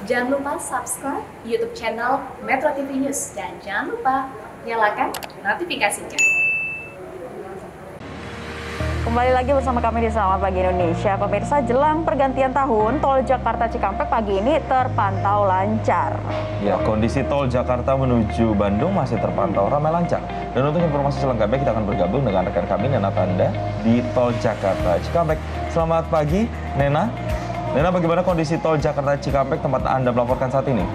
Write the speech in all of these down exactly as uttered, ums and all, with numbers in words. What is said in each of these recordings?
Jangan lupa subscribe YouTube channel Metro T V News dan jangan lupa nyalakan notifikasinya. Kembali lagi bersama kami di Selamat Pagi Indonesia. Pemirsa, jelang pergantian tahun, tol Jakarta Cikampek pagi ini terpantau lancar. Ya, kondisi tol Jakarta menuju Bandung masih terpantau ramai lancar. Dan untuk informasi selengkapnya kita akan bergabung dengan rekan kami Nena Tanda di tol Jakarta Cikampek. Selamat pagi, Nena. Nena, bagaimana kondisi tol Jakarta Cikampek tempat Anda melaporkan saat ini?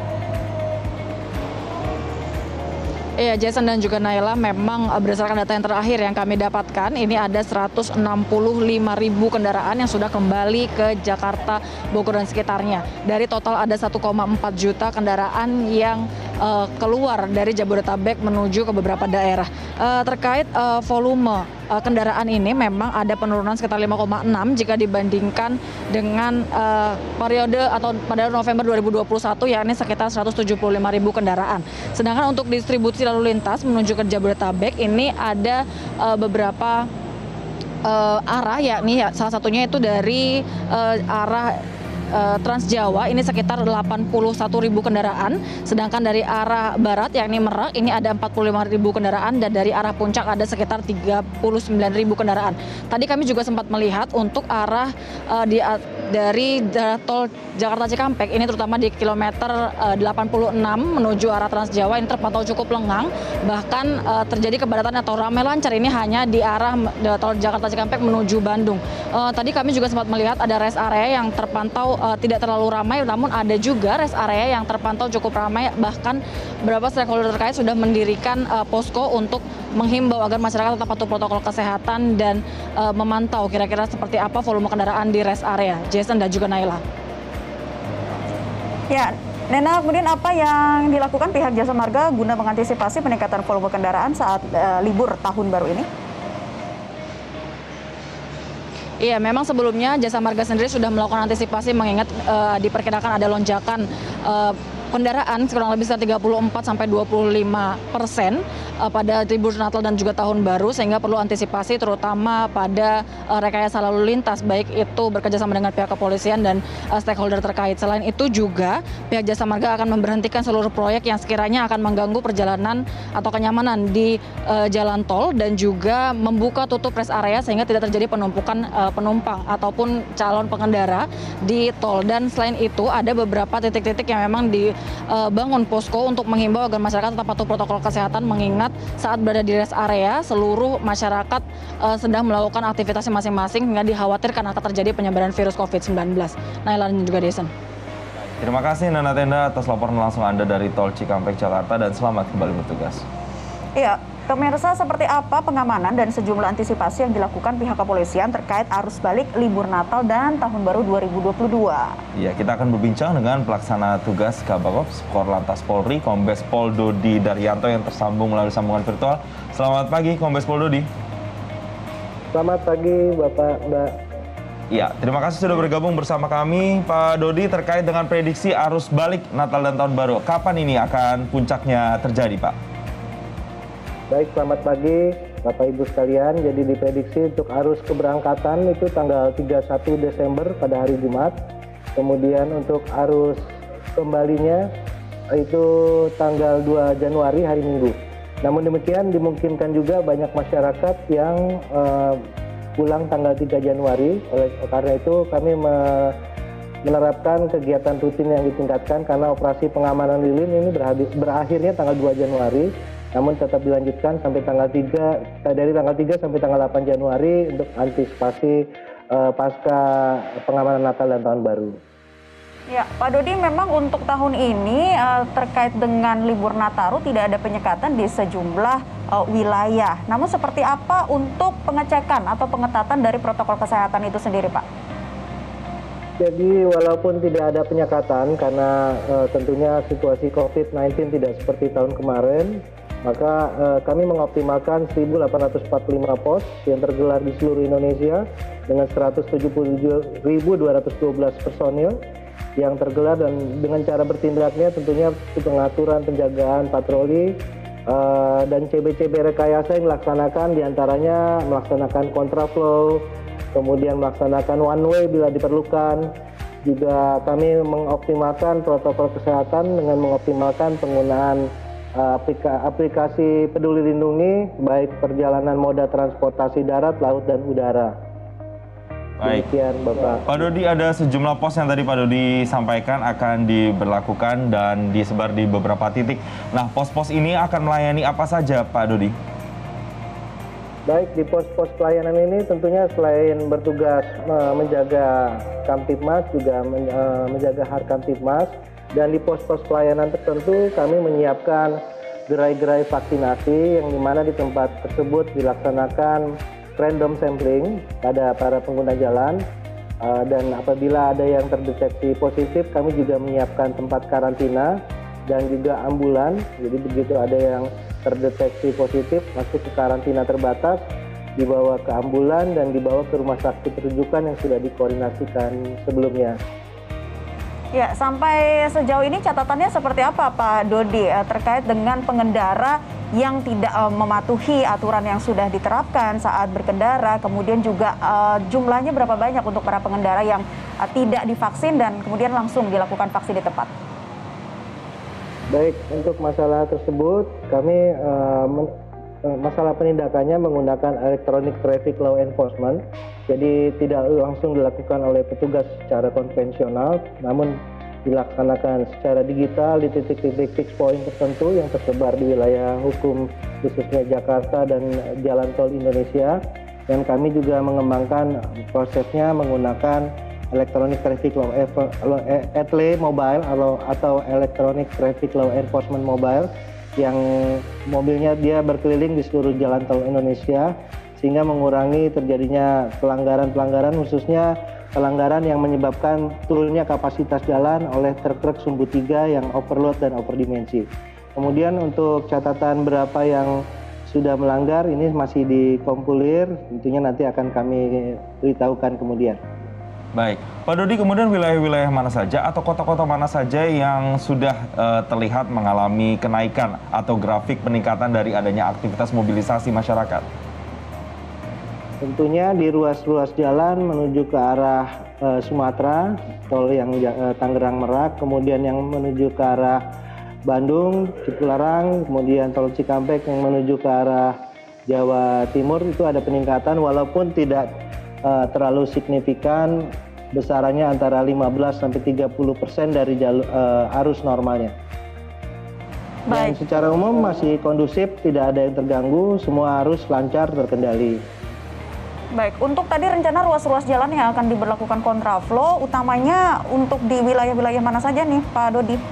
Iya, Jason dan juga Naila, memang berdasarkan data yang terakhir yang kami dapatkan, ini ada seratus enam puluh lima ribu kendaraan yang sudah kembali ke Jakarta, Bogor dan sekitarnya. Dari total ada satu koma empat juta kendaraan yang uh, keluar dari Jabodetabek menuju ke beberapa daerah. Uh, terkait uh, volume uh, kendaraan ini memang ada penurunan sekitar lima koma enam jika dibandingkan dengan uh, periode atau pada November dua ribu dua puluh satu, yakni sekitar seratus tujuh puluh lima ribu kendaraan. Sedangkan untuk distribusi lalu lintas menuju ke Jabodetabek ini ada uh, beberapa uh, arah, yakni ya, salah satunya itu dari uh, arah Trans Jawa ini sekitar delapan puluh satu ribu kendaraan, sedangkan dari arah barat yakni Merak ini ada empat puluh lima ribu kendaraan, dan dari arah puncak ada sekitar tiga puluh sembilan ribu kendaraan. Tadi kami juga sempat melihat untuk arah uh, di dari tol Jakarta Cikampek ini terutama di kilometer uh, delapan puluh enam menuju arah Trans Jawa ini terpantau cukup lengang, bahkan uh, terjadi kepadatan atau ramai lancar ini hanya di arah uh, tol Jakarta Cikampek menuju Bandung. Uh, tadi kami juga sempat melihat ada rest area yang terpantau uh, tidak terlalu ramai, namun ada juga rest area yang terpantau cukup ramai, bahkan beberapa stakeholder terkait sudah mendirikan uh, posko untuk menghimbau agar masyarakat tetap patuh protokol kesehatan dan uh, memantau kira-kira seperti apa volume kendaraan di rest area. Jason dan juga Naila. Ya, Nena, kemudian apa yang dilakukan pihak Jasa Marga guna mengantisipasi peningkatan volume kendaraan saat uh, libur tahun baru ini? Iya, memang sebelumnya Jasa Marga sendiri sudah melakukan antisipasi mengingat uh, diperkirakan ada lonjakan uh, kendaraan kurang lebih sekitar tiga puluh empat sampai dua puluh lima persen uh, pada libur Natal dan juga Tahun Baru, sehingga perlu antisipasi terutama pada uh, rekayasa lalu lintas, baik itu bekerjasama dengan pihak kepolisian dan uh, stakeholder terkait. Selain itu juga pihak Jasa Marga akan memberhentikan seluruh proyek yang sekiranya akan mengganggu perjalanan atau kenyamanan di uh, jalan tol, dan juga membuka tutup rest area sehingga tidak terjadi penumpukan uh, penumpang ataupun calon pengendara di tol. Dan selain itu ada beberapa titik-titik yang memang di bangun posko untuk menghimbau agar masyarakat tetap patuh protokol kesehatan, mengingat saat berada di rest area seluruh masyarakat uh, sedang melakukan aktivitasnya masing-masing hingga dikhawatirkan akan terjadi penyebaran virus covid sembilan belas. Naila dan juga Deson. Terima kasih Nana Tenda atas laporan langsung Anda dari tol Cikampek Jakarta, dan selamat kembali bertugas. Iya, pemirsa, seperti apa pengamanan dan sejumlah antisipasi yang dilakukan pihak kepolisian terkait arus balik libur Natal dan Tahun Baru dua ribu dua puluh dua? Iya, kita akan berbincang dengan pelaksana tugas Kabakops Korlantas Polri, Kombes Pol Dodi Daryanto yang tersambung melalui sambungan virtual. Selamat pagi, Kombes Pol Dodi. Selamat pagi, Bapak, Mbak. Ya, terima kasih sudah bergabung bersama kami, Pak Dodi, terkait dengan prediksi arus balik Natal dan Tahun Baru. Kapan ini akan puncaknya terjadi, Pak? Baik, selamat pagi Bapak Ibu sekalian. Jadi diprediksi untuk arus keberangkatan itu tanggal tiga puluh satu Desember pada hari Jumat. Kemudian untuk arus kembalinya itu tanggal dua Januari hari Minggu. Namun demikian dimungkinkan juga banyak masyarakat yang uh, pulang tanggal tiga Januari. Oleh karena itu kami me menerapkan kegiatan rutin yang ditingkatkan karena operasi pengamanan lilin ini berakhirnya tanggal dua Januari. Namun tetap dilanjutkan sampai tanggal tiga, dari tanggal tiga sampai tanggal delapan Januari untuk antisipasi uh, pasca pengamanan Natal dan Tahun Baru. Ya, Pak Dodi, memang untuk tahun ini uh, terkait dengan libur Nataru tidak ada penyekatan di sejumlah uh, wilayah. Namun seperti apa untuk pengecekan atau pengetatan dari protokol kesehatan itu sendiri, Pak? Jadi walaupun tidak ada penyekatan karena uh, tentunya situasi covid sembilan belas tidak seperti tahun kemarin, maka eh, kami mengoptimalkan seribu delapan ratus empat puluh lima pos yang tergelar di seluruh Indonesia dengan seratus tujuh puluh tujuh ribu dua ratus dua belas personil yang tergelar, dan dengan cara bertindaknya tentunya pengaturan penjagaan patroli eh, dan C B C B rekayasa yang dilaksanakan, diantaranya melaksanakan kontraflow, kemudian melaksanakan one way bila diperlukan, Juga kami mengoptimalkan protokol kesehatan dengan mengoptimalkan penggunaan uh, aplika aplikasi Peduli Lindungi, baik perjalanan moda transportasi darat, laut, dan udara. Baik. Demikian, Bapak. Pak Dodi, ada sejumlah pos yang tadi Pak Dodi sampaikan akan diberlakukan dan disebar di beberapa titik. Nah, pos-pos ini akan melayani apa saja, Pak Dodi? Baik, di pos-pos pelayanan ini tentunya selain bertugas uh, menjaga Kamtibmas, juga men, uh, menjaga Harkamtibmas, dan di pos-pos pelayanan tertentu kami menyiapkan gerai-gerai vaksinasi yang dimana di tempat tersebut dilaksanakan random sampling pada para pengguna jalan, uh, dan apabila ada yang terdeteksi positif kami juga menyiapkan tempat karantina dan juga ambulan. Jadi begitu ada yang terdeteksi positif masuk ke karantina terbatas, dibawa ke ambulan dan dibawa ke rumah sakit rujukan yang sudah dikoordinasikan sebelumnya. Ya, sampai sejauh ini catatannya seperti apa Pak Dodi eh, terkait dengan pengendara yang tidak eh, mematuhi aturan yang sudah diterapkan saat berkendara, kemudian juga eh, jumlahnya berapa banyak untuk para pengendara yang eh, tidak divaksin dan kemudian langsung dilakukan vaksin di tempat? Baik, untuk masalah tersebut kami uh, men, uh, masalah penindakannya menggunakan electronic traffic law enforcement. Jadi tidak langsung dilakukan oleh petugas secara konvensional, namun dilaksanakan secara digital di titik-titik fix point tertentu yang tersebar di wilayah hukum khususnya Jakarta dan jalan tol Indonesia. Dan kami juga mengembangkan prosesnya menggunakan Electronic Traffic Law E T L E Mobile atau Electronic Traffic Law Enforcement Mobile, yang mobilnya dia berkeliling di seluruh jalan tol Indonesia sehingga mengurangi terjadinya pelanggaran-pelanggaran, khususnya pelanggaran yang menyebabkan turunnya kapasitas jalan oleh truk-truk sumbu tiga yang overload dan overdimensi. Kemudian untuk catatan berapa yang sudah melanggar ini masih dikompulir, tentunya nanti akan kami beritahukan kemudian. Baik, Pak Dodi, kemudian wilayah-wilayah mana saja atau kota-kota mana saja yang sudah uh, terlihat mengalami kenaikan atau grafik peningkatan dari adanya aktivitas mobilisasi masyarakat? Tentunya di ruas-ruas jalan menuju ke arah uh, Sumatera, tol yang uh, Tangerang Merak, kemudian yang menuju ke arah Bandung, Cipularang, kemudian tol Cikampek yang menuju ke arah Jawa Timur itu ada peningkatan walaupun tidak Uh, terlalu signifikan, besarannya antara lima belas sampai tiga puluh persen dari jalur, uh, arus normalnya. Dan secara umum masih kondusif, tidak ada yang terganggu, semua arus lancar terkendali. Baik, untuk tadi rencana ruas-ruas jalan yang akan diberlakukan kontraflow, utamanya untuk di wilayah-wilayah mana saja nih Pak Dodi?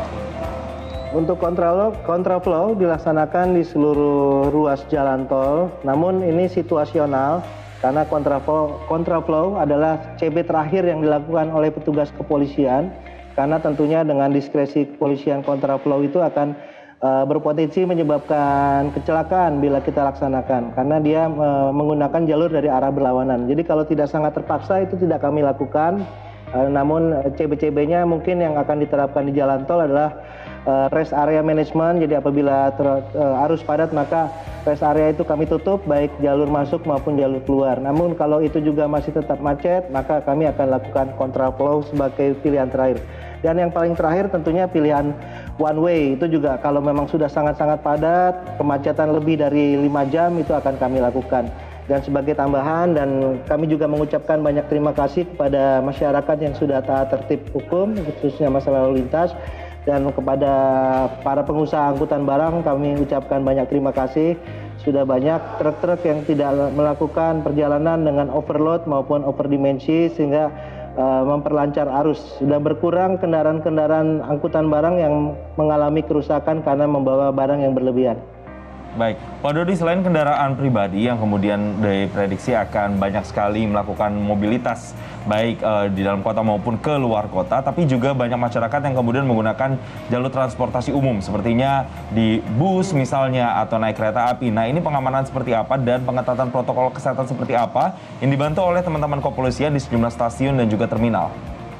Untuk kontraflow, kontraflow dilaksanakan di seluruh ruas jalan tol, namun ini situasional. Karena kontraflow, kontraflow adalah C B terakhir yang dilakukan oleh petugas kepolisian, karena tentunya dengan diskresi kepolisian kontraflow itu akan uh, berpotensi menyebabkan kecelakaan bila kita laksanakan, karena dia uh, menggunakan jalur dari arah berlawanan. Jadi kalau tidak sangat terpaksa itu tidak kami lakukan, uh, namun C B-C B-nya mungkin yang akan diterapkan di jalan tol adalah uh, rest area management. Jadi apabila ter, uh, arus padat maka rest area itu kami tutup, baik jalur masuk maupun jalur keluar. Namun kalau itu juga masih tetap macet, maka kami akan lakukan kontraflow sebagai pilihan terakhir. Dan yang paling terakhir tentunya pilihan one way, itu juga kalau memang sudah sangat-sangat padat, kemacetan lebih dari lima jam, itu akan kami lakukan. Dan sebagai tambahan, dan kami juga mengucapkan banyak terima kasih kepada masyarakat yang sudah taat tertib hukum, khususnya masalah lalu lintas. Dan kepada para pengusaha angkutan barang kami ucapkan banyak terima kasih. Sudah banyak truk-truk yang tidak melakukan perjalanan dengan overload maupun overdimensi sehingga uh, memperlancar arus. Sudah berkurang kendaraan-kendaraan angkutan barang yang mengalami kerusakan karena membawa barang yang berlebihan. Baik, Pak Dodi, selain kendaraan pribadi yang kemudian diprediksi akan banyak sekali melakukan mobilitas baik uh, di dalam kota maupun ke luar kota, tapi juga banyak masyarakat yang kemudian menggunakan jalur transportasi umum, sepertinya di bus misalnya atau naik kereta api. Nah, ini pengamanan seperti apa dan pengetatan protokol kesehatan seperti apa yang dibantu oleh teman-teman kepolisian di sejumlah stasiun dan juga terminal?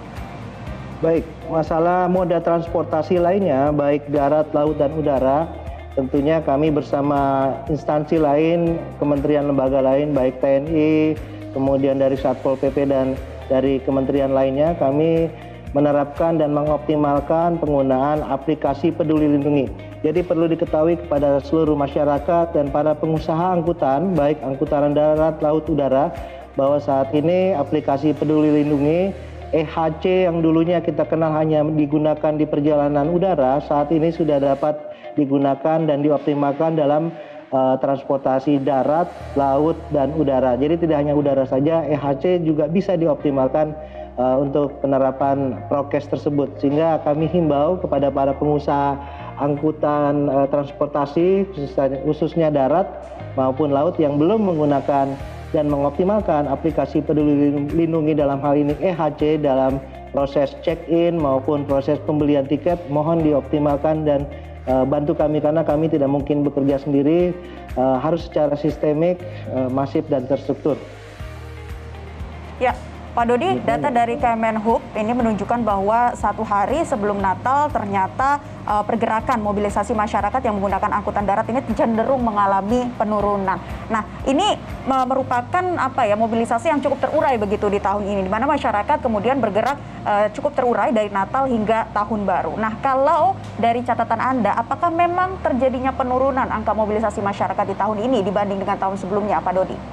Baik, masalah moda transportasi lainnya, baik darat, laut, dan udara, tentunya kami bersama instansi lain, kementerian lembaga lain, baik T N I, kemudian dari Satpol P P dan dari kementerian lainnya, kami menerapkan dan mengoptimalkan penggunaan aplikasi Peduli Lindungi. Jadi perlu diketahui kepada seluruh masyarakat dan para pengusaha angkutan, baik angkutan darat, laut, udara, bahwa saat ini aplikasi Peduli Lindungi E H C yang dulunya kita kenal hanya digunakan di perjalanan udara, saat ini sudah dapat digunakan dan dioptimalkan dalam uh, transportasi darat, laut, dan udara. Jadi tidak hanya udara saja, E H C juga bisa dioptimalkan uh, untuk penerapan prokes tersebut. Sehingga kami himbau kepada para pengusaha angkutan uh, transportasi, khususnya, khususnya darat maupun laut yang belum menggunakan dan mengoptimalkan aplikasi Peduli Lindungi dalam hal ini E H C dalam proses check-in maupun proses pembelian tiket, mohon dioptimalkan dan uh, bantu kami karena kami tidak mungkin bekerja sendiri, uh, harus secara sistemik, uh, masif dan terstruktur. Ya, Pak Dodi, data dari Kemenhub ini menunjukkan bahwa satu hari sebelum Natal ternyata uh, pergerakan mobilisasi masyarakat yang menggunakan angkutan darat ini cenderung mengalami penurunan. Nah, ini uh, merupakan apa ya mobilisasi yang cukup terurai begitu di tahun ini, di mana masyarakat kemudian bergerak uh, cukup terurai dari Natal hingga Tahun Baru. Nah, kalau dari catatan Anda, apakah memang terjadinya penurunan angka mobilisasi masyarakat di tahun ini dibanding dengan tahun sebelumnya, Pak Dodi?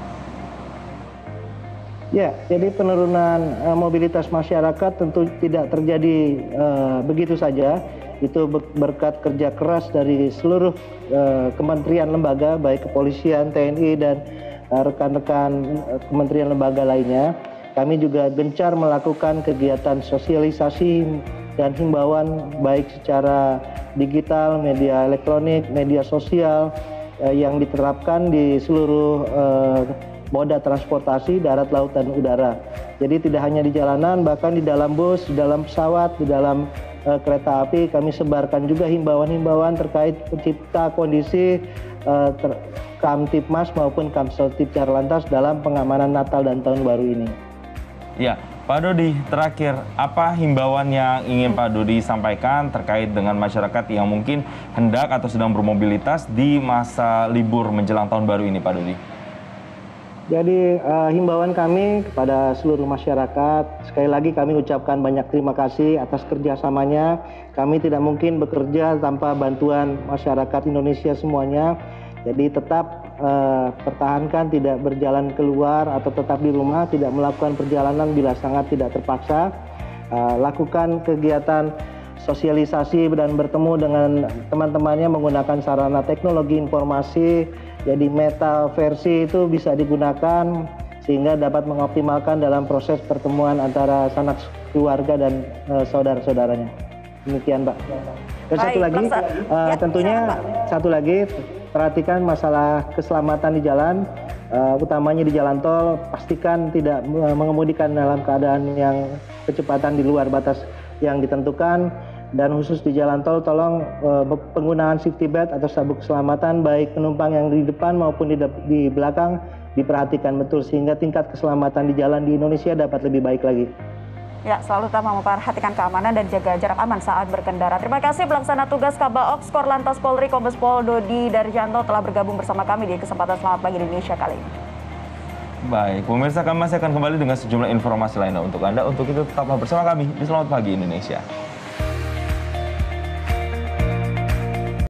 Ya, jadi penurunan uh, mobilitas masyarakat tentu tidak terjadi uh, begitu saja. Itu berkat kerja keras dari seluruh uh, kementerian lembaga, baik kepolisian, T N I, dan rekan-rekan uh, kementerian lembaga lainnya. Kami juga gencar melakukan kegiatan sosialisasi dan himbauan baik secara digital, media elektronik, media sosial uh, yang diterapkan di seluruh uh, moda transportasi darat, laut, dan udara. Jadi tidak hanya di jalanan, bahkan di dalam bus, di dalam pesawat, di dalam uh, kereta api, kami sebarkan juga himbauan-himbauan terkait pencipta kondisi uh, ter- Kamtipmas maupun Kamseltip Carlantas dalam pengamanan Natal dan Tahun Baru ini. Ya, Pak Dodi, terakhir, apa himbauan yang ingin Pak Dodi sampaikan terkait dengan masyarakat yang mungkin hendak atau sedang bermobilitas di masa libur menjelang Tahun Baru ini, Pak Dodi? Jadi uh, himbauan kami kepada seluruh masyarakat, sekali lagi kami ucapkan banyak terima kasih atas kerjasamanya. Kami tidak mungkin bekerja tanpa bantuan masyarakat Indonesia semuanya. Jadi tetap uh, pertahankan tidak berjalan keluar atau tetap di rumah, tidak melakukan perjalanan bila sangat tidak terpaksa. Uh, lakukan kegiatan sosialisasi dan bertemu dengan teman-temannya menggunakan sarana teknologi informasi. Jadi metaversi itu bisa digunakan sehingga dapat mengoptimalkan dalam proses pertemuan antara sanak keluarga dan uh, saudara-saudaranya. Demikian, Mbak. Dan Baik, satu lagi, uh, ya, tentunya siap, satu lagi perhatikan masalah keselamatan di jalan, uh, utamanya di jalan tol. Pastikan tidak uh, mengemudikan dalam keadaan yang kecepatan di luar batas yang ditentukan. Dan khusus di jalan tol, tolong uh, penggunaan safety belt atau sabuk keselamatan baik penumpang yang di depan maupun di, di belakang diperhatikan betul sehingga tingkat keselamatan di jalan di Indonesia dapat lebih baik lagi. Ya, selalu utama memperhatikan keamanan dan jaga jarak aman saat berkendara. Terima kasih Pelaksana Tugas Kabaops Korlantas Polri Kombes Pol Dodi Darjanto telah bergabung bersama kami di kesempatan Selamat Pagi Indonesia kali ini. Baik, pemirsa, kami masih akan kembali dengan sejumlah informasi lainnya untuk Anda. Untuk itu tetaplah bersama kami di Selamat Pagi Indonesia.